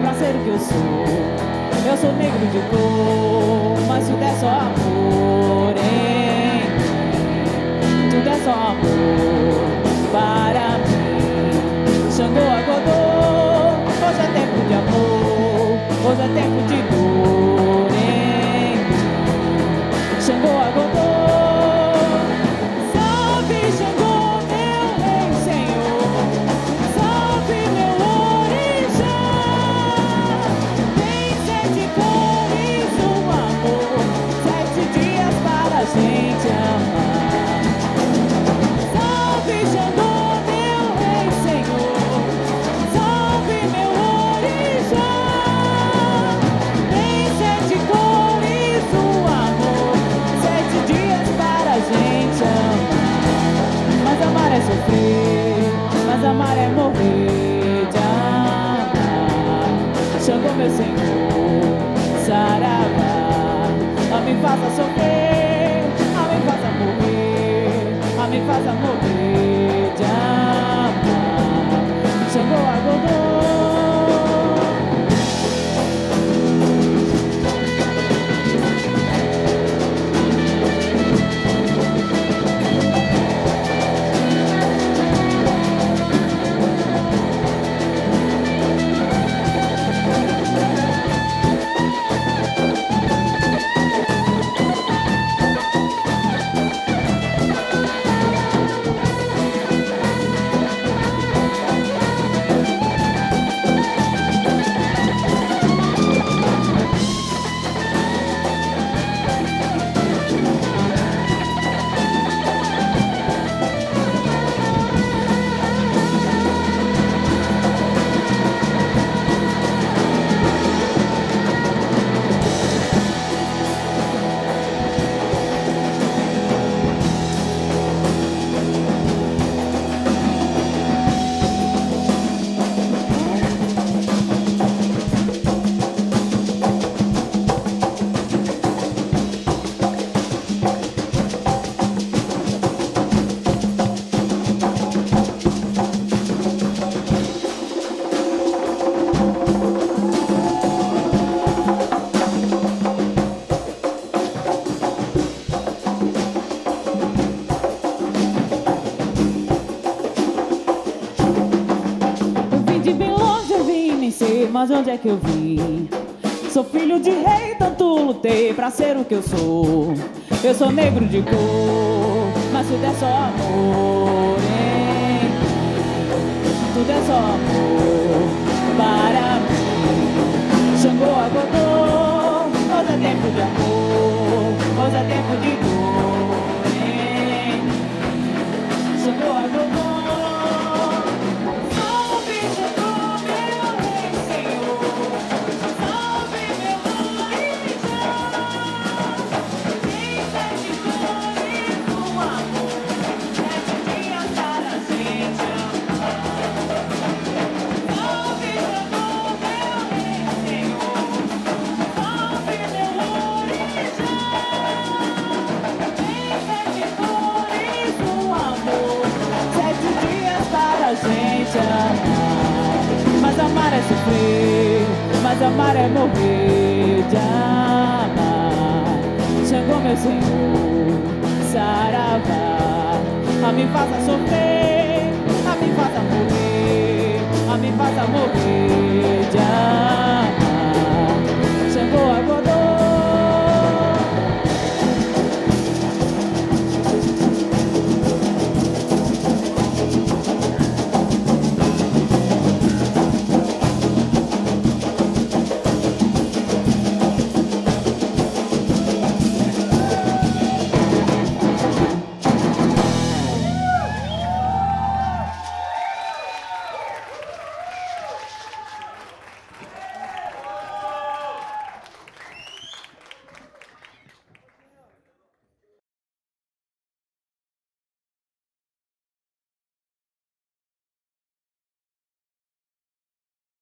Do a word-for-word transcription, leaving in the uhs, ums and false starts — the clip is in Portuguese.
pra ser o que eu sou. Eu sou negro de cor, mas tudo é só amor em mim. Tudo é só amor para mim. Xangô acordou, hoje é tempo de amor, hoje é tempo de dor em mim. Xangô acordou. Mas amar é morrer de amar. Xangô, meu Senhor, saravá. A me faça sofrer, a me faça morrer, a me faça morrer de amar. Xangô acordou. Mas onde é que eu vim? Sou filho de rei, tanto lutei pra ser o que eu sou. Eu sou negro de cor, mas tudo é só amor em mim. Tudo é só amor para mim. Xangô acordou, hoje é tempo de amor, hoje é tempo de dor em mim. Xangô acordou. Mas amar é sofrer, mas amar é morrer de amar. Xangô, meu Senhor, saravá. A me faça sofrer, a me faça morrer, a me faça morrer de amar.